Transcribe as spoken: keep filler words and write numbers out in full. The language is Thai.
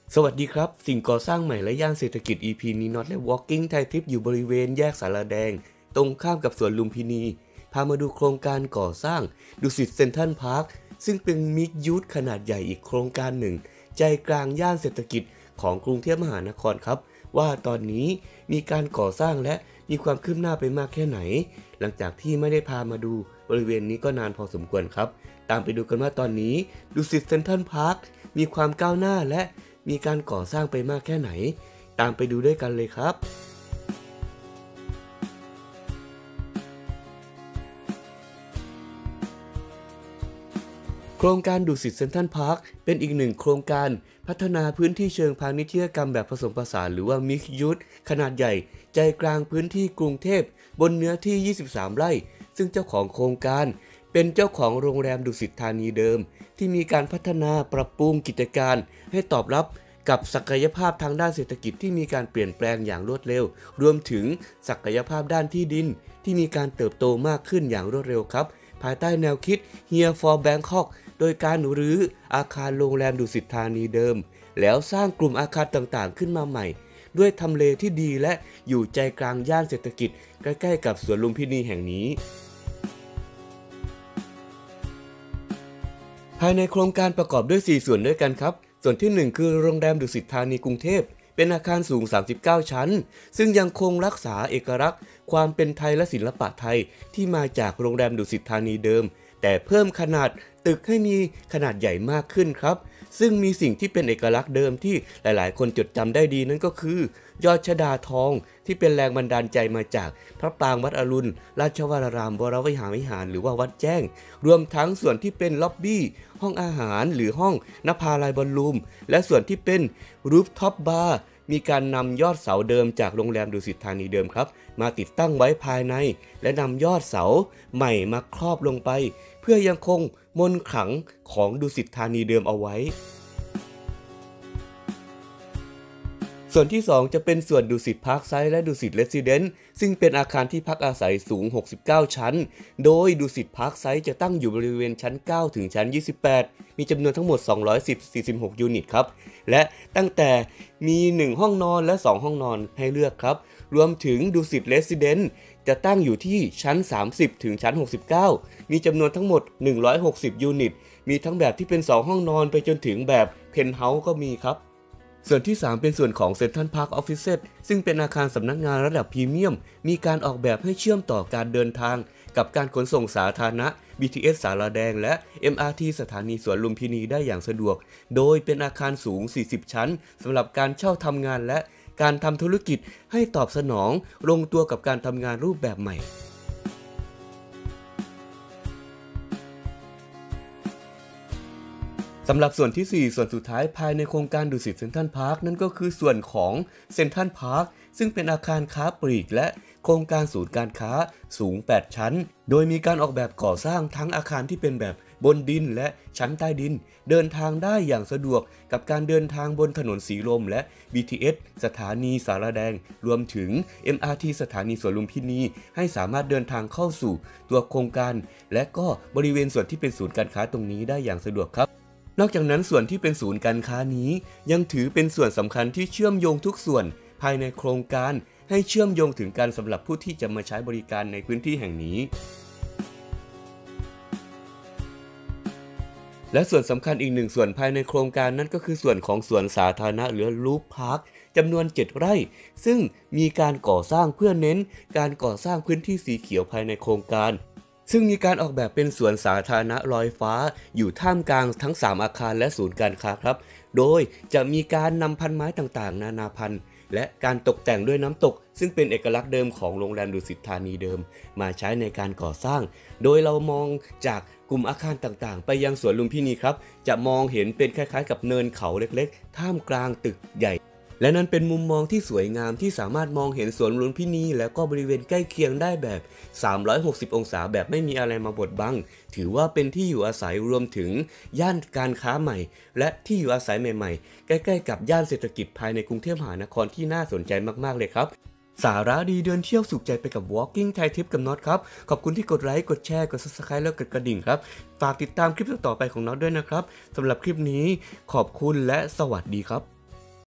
สวัสดีครับสิ่งก่อสร้างใหม่และย่านเศรษฐกิจ อี พี นี้น็อตและ Walking ไทยทิปอยู่บริเวณแยกสารแดงตรงข้ามกับสวนลุมพินีพามาดูโครงการก่อสร้างดุสิตเซ็นทรัลพาร์คซึ่งเป็นมิกซ์ยูสขนาดใหญ่อีกโครงการหนึ่งใจกลางย่านเศรษฐกิจของกรุงเทพมหานครครับว่าตอนนี้มีการก่อสร้างและมีความคืบหน้าไปมากแค่ไหนหลังจากที่ไม่ได้พามาดูบริเวณนี้ก็นานพอสมควรครับตามไปดูกันว่าตอนนี้ดุสิตเซ็นทรัลพาร์คมีความก้าวหน้าและมีการก่อสร้างไปมากแค่ไหนตามไปดูด้วยกันเลยครับโครงการดุสิตเซ็นทรัลพาร์คเป็นอีกหนึ่งโครงการพัฒนาพื้นที่เชิงพาณิชยกรรมแบบผสมผสานหรือว่ามิกซ์ยูสขนาดใหญ่ใจกลางพื้นที่กรุงเทพบนเนื้อที่ยี่สิบสามไร่ซึ่งเจ้าของโครงการเป็นเจ้าของโรงแรมดุสิตธานีเดิมที่มีการพัฒนาปรับปรุงกิจการให้ตอบรับกับศักยภาพทางด้านเศรษฐกิจที่มีการเปลี่ยนแปลงอย่างรวดเร็วรวมถึงศักยภาพด้านที่ดินที่มีการเติบโตมากขึ้นอย่างรวดเร็วครับภายใต้แนวคิด Here for Bangkok โดยการรื้ออาคารโรงแรมดุสิตธานีเดิมแล้วสร้างกลุ่มอาคารต่างๆขึ้นมาใหม่ด้วยทำเลที่ดีและอยู่ใจกลางย่านเศรษฐกิจใกล้ๆกับสวนลุมพินีแห่งนี้ภายในโครงการประกอบด้วยสี่ส่วนด้วยกันครับส่วนที่หนึ่งคือโรงแรมดุสิตธานีกรุงเทพเป็นอาคารสูงสามสิบเก้าชั้นซึ่งยังคงรักษาเอกลักษณ์ความเป็นไทยและศิลปะไทยที่มาจากโรงแรมดุสิตธานีเดิมแต่เพิ่มขนาดตึกให้มีขนาดใหญ่มากขึ้นครับซึ่งมีสิ่งที่เป็นเอกลักษณ์เดิมที่หลายๆคนจดจำได้ดีนั่นก็คือยอดชฎาทองที่เป็นแรงบันดาลใจมาจากพระปรางวัดอรุณราชวรารามวรวิหารวิหารหรือว่าวัดแจ้งรวมทั้งส่วนที่เป็นล็อบบี้ห้องอาหารหรือห้องนภาลัยบอลลูมและส่วนที่เป็นรูฟท็อปบาร์มีการนำยอดเสาเดิมจากโรงแรมดุสิตธานีเดิมครับมาติดตั้งไว้ภายในและนำยอดเสาใหม่มาครอบลงไปเพื่อยังคงมนต์ขลังของดุสิตธานีเดิมเอาไว้ส่วนที่สองจะเป็นส่วนดุสิตพาร์คไซด์และดุสิตเรสซิเดนซ์ซึ่งเป็นอาคารที่พักอาศัยสูงหกสิบเก้าชั้นโดยดุสิตพาร์คไซด์จะตั้งอยู่บริเวณชั้นเก้าถึงชั้นยี่สิบแปดมีจำนวนทั้งหมดสองร้อยสิบ สี่สิบหกยูนิตครับและตั้งแต่มีหนึ่งห้องนอนและสองห้องนอนให้เลือกครับรวมถึงดุสิตเรสซิเดนซ์จะตั้งอยู่ที่ชั้นสามสิบถึงชั้นหกสิบเก้ามีจำนวนทั้งหมดหนึ่งร้อยหกสิบยูนิตมีทั้งแบบที่เป็นสองห้องนอนไปจนถึงแบบเพนท์เฮาส์ก็มีครับส่วนที่สามเป็นส่วนของเซ็นทรัลพาร์คออฟฟิศซึ่งเป็นอาคารสำนักงานระดับพรีเมียมมีการออกแบบให้เชื่อมต่อการเดินทางกับการขนส่งสาธารณะ บี ที เอส สารแดงและ เอ็ม อาร์ ที สถานีสวนลุมพินีได้อย่างสะดวกโดยเป็นอาคารสูงสี่สิบชั้นสำหรับการเช่าทำงานและการทำธุรกิจให้ตอบสนองลงตัวกับการทำงานรูปแบบใหม่สำหรับส่วนที่สี่ส่วนสุดท้ายภายในโครงการดุสิตเซ็นทรัลพาร์คนั่นก็คือส่วนของเซ็นทรัลพาร์คซึ่งเป็นอาคารค้าปลีกและโครงการศูนย์การค้าสูงแปดชั้นโดยมีการออกแบบก่อสร้างทั้งอาคารที่เป็นแบบบนดินและชั้นใต้ดินเดินทางได้อย่างสะดวกกับการเดินทางบนถนนสีลมและ บี ที เอส สถานีสารแดงรวมถึง เอ็ม อาร์ ที สถานีสวนลุมพินีให้สามารถเดินทางเข้าสู่ตัวโครงการและก็บริเวณส่วนที่เป็นศูนย์การค้าตรงนี้ได้อย่างสะดวกครับนอกจากนั้นส่วนที่เป็นศูนย์การค้านี้ยังถือเป็นส่วนสำคัญที่เชื่อมโยงทุกส่วนภายในโครงการให้เชื่อมโยงถึงกันสำหรับผู้ที่จะมาใช้บริการในพื้นที่แห่งนี้และส่วนสำคัญอีกหนึ่งส่วนภายในโครงการนั่นก็คือส่วนของสวนสาธารณะหรือรูฟพาร์คจำนวนเจ็ดไร่ซึ่งมีการก่อสร้างเพื่อเน้นการก่อสร้างพื้นที่สีเขียวภายในโครงการซึ่งมีการออกแบบเป็นสวนสาธารณะลอยฟ้าอยู่ท่ามกลางทั้งสามอาคารและศูนย์การค้าครับโดยจะมีการนำพันไม้ต่างๆนานาพันธุ์และการตกแต่งด้วยน้ำตกซึ่งเป็นเอกลักษณ์เดิมของโรงแรมดุสิตธานีเดิมมาใช้ในการก่อสร้างโดยเรามองจากกลุ่มอาคารต่างๆไปยังสวนลุมพินีครับจะมองเห็นเป็นคล้ายๆกับเนินเขาเล็กๆท่ามกลางตึกใหญ่และนั่นเป็นมุมมองที่สวยงามที่สามารถมองเห็นสวนลุมพินีและก็บริเวณใกล้เคียงได้แบบสามร้อยหกสิบองศาแบบไม่มีอะไรมาบดบังถือว่าเป็นที่อยู่อาศัยรวมถึงย่านการค้าใหม่และที่อยู่อาศัยใหม่ๆใกล้ๆกับย่านเศรษฐกิจภายในกรุงเทพมหานครที่น่าสนใจมากๆเลยครับสาระดีเดินเที่ยวสุขใจไปกับ Walking ไทยทิปกับน็อตครับขอบคุณที่กดไลค์กดแชร์กด ซับสไครบ์ แล้วกดกระดิ่งครับฝากติดตามคลิปต่อไปของน็อตด้วยนะครับสำหรับคลิปนี้ขอบคุณและสวัสดีครับ